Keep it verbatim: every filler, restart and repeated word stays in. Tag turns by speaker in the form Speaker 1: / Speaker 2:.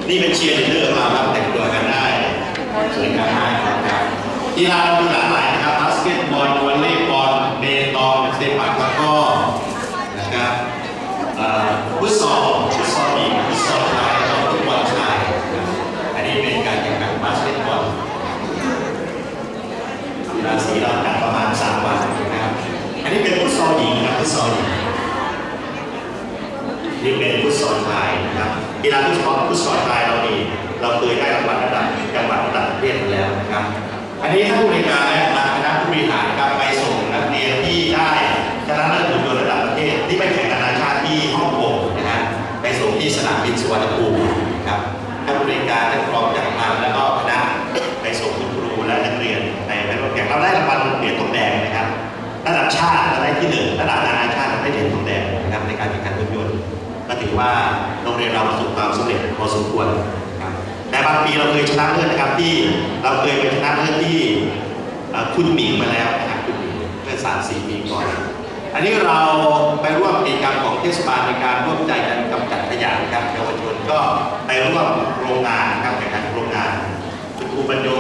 Speaker 1: นี่เป็นเชียร์ลีดเดอร์เราครับแต่งตัวกันได้สวยงามมากครับกีฬาเรามีหลากหลายนะครับบาสเกตบอลวอลเลย์บอลเบตองเซปักตะกร้อนะครับฟุตซอลฟุตซอลหญิงฟุตซอลชายแล้วก็ฟุตบอลชายอันนี้เป็นการแข่งขันบาสเกตบอลกีฬาสีเราจัดประมาณสามวันนะครับอันนี้เป็นฟุตซอลหญิงครับฟุตซอลหญิงนี่เป็นฟุตซอลชายนะครับกีฬาฟุตซอลฟุตซอลชายเรามีเราเคยได้รางวัลระดับจังหวัดระดับประเทศมาแล้วนะครับอันนี้ท่านผู้บริการและคณะผู้บริหารครับไปส่งนักเรียนที่ได้ชนะเลิศหุ่นยนต์ระดับประเทศที่ไปแข่งนานาชาติที่ฮ่องกงนะฮะไปส่งที่สนามบินสุวรรณภูมิครับท่านผู้บริการท่านรองจากทางแล้วก็คณะไปส่งคุณครูและนักเรียนในการแข่งเราได้รางวัลเหรียญทองแดงนะครับระดับชาติเราได้ที่หนึ่งระดับนานาชาติเราได้เหรียญทองแดงนะครับในการแข่งขันหุ่นยนต์ก็ถือว่าโรงเรียนเราประสบความสำเร็จพอสมควรครับแต่บางปีเราเคยชนะเลิศนะครับที่เราเคยไปชนะเลิศที่คุณหมิงมาแล้วนะครับคุณหมิงเมื่อสามสี่ปีก่อนอันนี้เราไปร่วมกิจกรรมของเทศบาลในการร่วมใจกันกำจัดขยะนะครับเยาวชนก็ไปร่วมโรงงานนะครับแข่งขันโรงงานคุณครูบรรย